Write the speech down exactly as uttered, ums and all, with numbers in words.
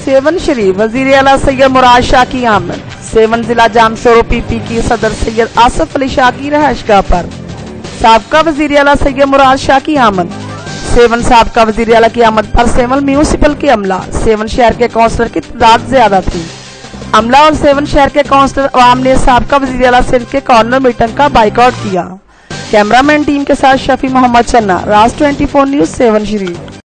Seven शरीफ वजीर आला सैयद मुराद शाह की आमद। सेवन जिला जाम सोरो पीपी की सदर सैयद आसफ अली शाह की रहायशगाह पर साबका वजीर आला सैयद मुराद शाह की आमद। सेवन साबका वजीर आला की आमद पर सेवन म्यूनिसिपल के अमला, सेवन शहर के काउंसलर की तादाद ज्यादा थी। अमला और सेवन शहर के काउंसलर अवाम ने साबका वजीर आला सिंध के कॉर्नर मीटिंग का बाइकआउट किया। कैमरामैन टीम के साथ शफी मोहम्मद चन्ना, राज चौबीस न्यूज, सेवन शरीफ।